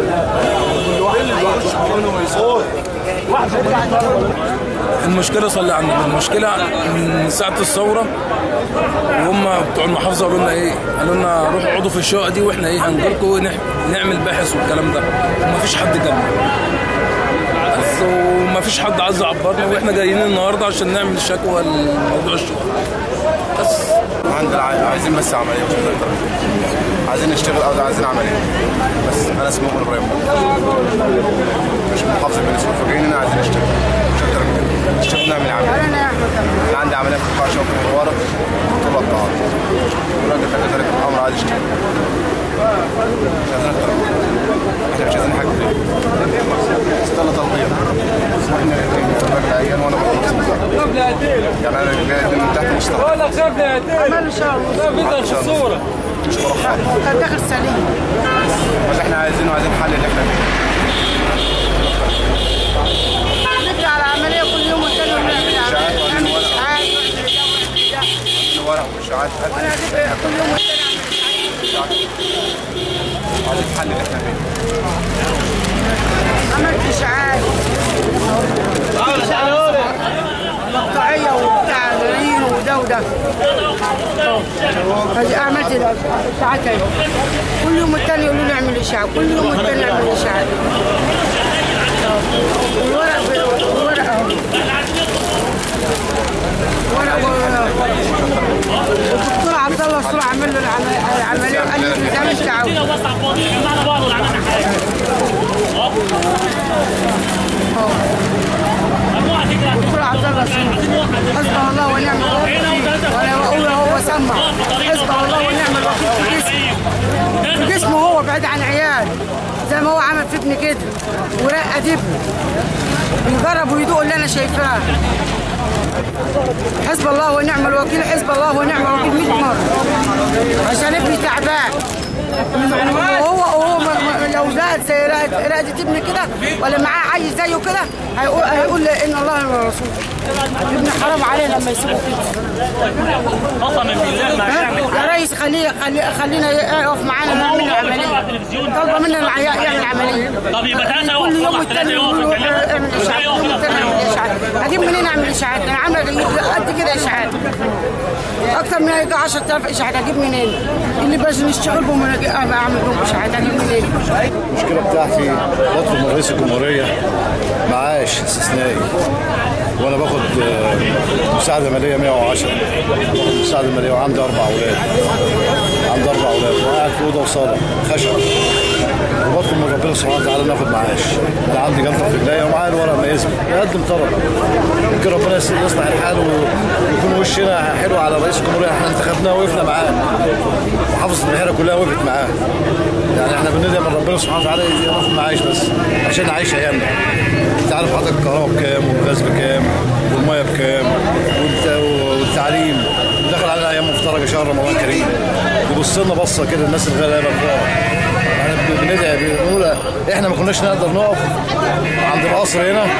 المشكلة صلي على النبي، المشكلة من ساعة الثورة وهم بتوع المحافظة قالوا لنا ايه؟ قالوا لنا روحوا اقعدوا في الشقق دي واحنا ايه هنجيلكم ونعمل باحث والكلام ده، ومفيش حد جالنا. بس ومفيش حد عايز يعبرنا واحنا جايين النهارده عشان نعمل شكوى لموضوع الشغل. بس عايزين بس عملية مش اكتر. عايزين نشتغل او عايزين عملية. بس انا اسمي مؤمن ابراهيم. مش من محافظة بني سويف، فجايين هنا عايزين نشتغل. مش اكتر من كده. نشتغل نعمل عملية. انا عندي عملية في قطاع شوكة مبارك طول الطعام. الراجل خلي ذلك الامر عايز يشتغل. مش عايزين اكتر من كده. احنا مش عايزين حاجة. استنى تنظيم. احنا الراجل عيان وانا يعني انا جاي من تحت مستوى. والله خاف لا يتقل. عمل ان شاء الله. في الصورة. مش مرحب. كان داخل سليم. بس احنا عايزين حل اللي احنا فيه. نطلع على عملية كل يوم والتاني يوم نعمل عملية. نعمل إشعاعات ورق واشاعات كل يوم والتاني نعمل إشعاعات. عايزين حل اللي احنا فيه. عملت إشعاعات. مقطعية وبتاع غرين وده. عملت إشعاعات كل يوم والتاني يقولوا لي اعمل إشعاع، كل يوم والتاني اعمل إشعاع. الورق اهو. الدكتور عبد الله الصورة عمل له العملية وقال لي ما تعملش تعاون. الدكتور عبد الله الصورة حسبه الله ونعم الوكيل، ولا بقول هو سمع حسبه الله ونعم الوكيل في جسمه هو بعيد عن عيال زي ما هو عمل في ابني كده ورقد ابني بيجرب ويدوق اللي انا شايفاه. حسب الله ونعم الوكيل، حسب الله ونعم الوكيل 100 مرة عشان ابني تعبان. وهو لو زاد زي رقدة ابني كده ولا معاه عيل زيه كده هيقول ان الله ورسوله. ابني حرام عليه لما يسيبه كده. قسما بالله ما هيعمل. يا ريس خلينا يقف معانا نعمل عملية. طالبة منا يعمل عملية. طب يبقى 3 كل يوم والتاني يقولوا اعمل اشعاعات، كل يوم والتاني اعمل اشعاعات. هجيب منين اعمل اشعاعات؟ انا عامله قد كده اشعاعات. اكتر من 10,000 اشعاعات هجيب منين؟ اللي باش نشتغل بهم اعمل بهم اشعاعات هجيب منين؟ المشكله بتاعتي بطلب من رئيس الجمهوريه معاش استثنائي، وانا باخد مساعده ماليه 110. باخد مساعده ماليه وعندي 4 اولاد. وقاعد في اوضه وصاله خشب. وبطلب من ربنا سبحانه وتعالى ناخد معاش. انا عندي جلطه في رجليا ومعايا الورق ما يثبت، بقدم طلب. يمكن ربنا يصلح الحال ويكون وشنا حلو على رئيس الجمهوريه. احنا انتخبناه ووقفنا معاه. محافظه البحيره كلها وقفت معاه. يعني احنا بندعي من ربنا سبحانه وتعالى ناخد معاش بس عشان نعيش عيالنا. انت عارف حضرتك الكهرباء بكام والغاز بكام والميه بكام والتعليم دخل علينا ايام مفترجه شهر رمضان كريم. يبص لنا بصه كده الناس الغلابه الفقراء. احنا بندعي بنقول احنا ما كناش نقدر نقف عند القصر هنا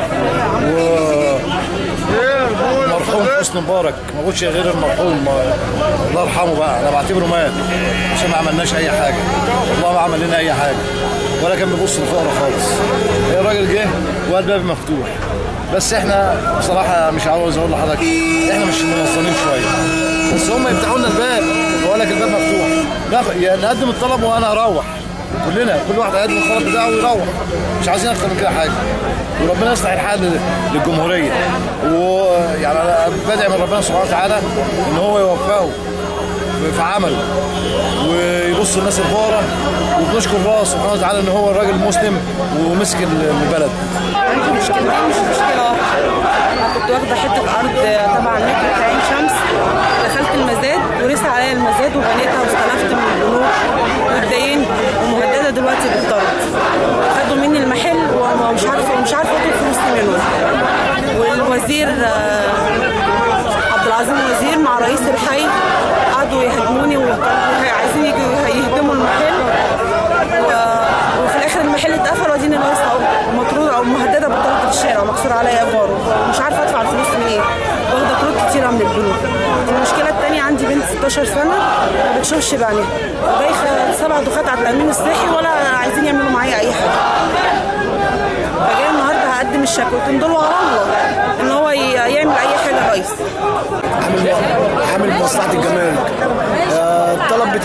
المرحوم حسني مبارك ما قلتش غير المرحوم الله يرحمه بقى. انا بعتبره مات عشان ما عملناش اي حاجه. والله ما عمل لنا اي حاجه ولا كان بيبص للفقراء خالص. الراجل جه والباب مفتوح. بس احنا بصراحه مش عاوز اقول لحضرتك احنا مش منظمين شويه. بس هم يفتحوا لنا الباب ويقول لك الباب مفتوح. نقدم الطلب وانا اروح. كل واحد هيقدم الطلب بتاعه ويروح. مش عايزين اكتر من كده حاجه. وربنا يصلح الحال للجمهوريه. ويعني انا بدعي من ربنا سبحانه وتعالى ان هو يوفقه في عمله ويبص الناس الفقراء. وبنشكر الله سبحانه وتعالى ان هو الراجل مسلم ومسك البلد. عندي مشكلتين مش مشكله واحده. انا كنت واخده حته ارض تبع المترو بتاع عين شمس. دخلت المزاد ورث عليا المزاد وبنيتها واستلفت من البنوك واتدينت ومهدده دلوقتي بالطرد. خدوا مني المحل ومش عارفه اطلب فلوس منهم. والوزير عبد العظيم وزير مع رئيس الحي قعدوا يهاجموني وعايزين يهدموا المحل. وفي الاخر المحل اتقفل واديني ناقصه اهو مطرود او مهدده بالطرد في الشارع ومكسور عليا ايجاره ومش عارفه ادفع الفلوس منين. واخده قروض كتيره من البنوك. المشكله الثانيه عندي بنت 16 سنه ما بتشوفش بعينيها. دايخه 7 دخات على التامين الصحي ولا عايزين يعملوا معايا اي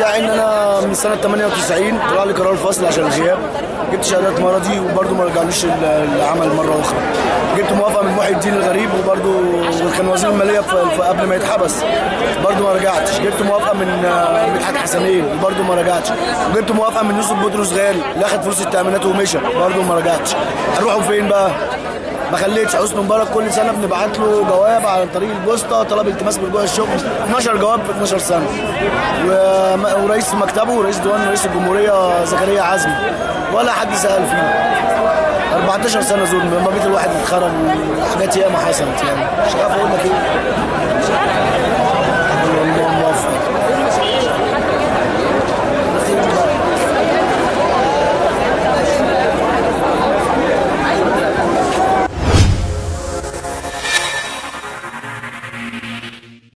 الواقع ان انا من سنه 98 طلع لي قرار الفصل عشان الغياب، جبت شهادات مرضي وبرده ما رجعليش العمل مره اخرى. جبت موافقه من محي الدين الغريب وبرده كان وزير الماليه قبل ما يتحبس، برده ما رجعتش. جبت موافقه من مدحت حسنين وبرده ما رجعتش. وجبت موافقه من يوسف بطرس غالي اللي اخد فلوس التامينات ومشى، برده ما رجعتش. هنروحوا فين بقى؟ ما خليتش. حسني مبارك كل سنه بنبعت له جواب على طريق البوسطه طلب التماس برجوع الشغل، 12 جواب في 12 سنه. ورئيس مكتبه ورئيس ديوان رئيس الجمهوريه زكريا عزمي ولا حد سال فينا. 14 سنه ظلم، لما بيت الواحد اتخرج وحاجات ياما حصلت، يعني مش عارف اقول لك ايه.